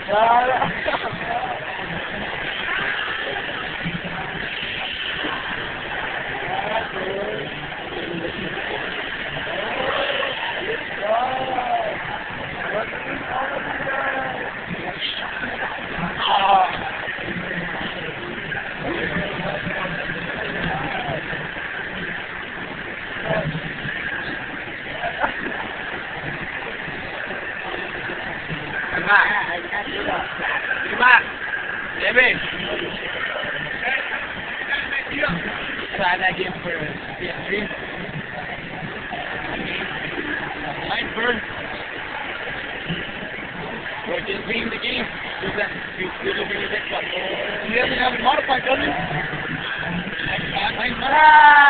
Lima. Seven. Try that game for PS3. Mine first. We're just being the game. You doesn't have it modified, does it?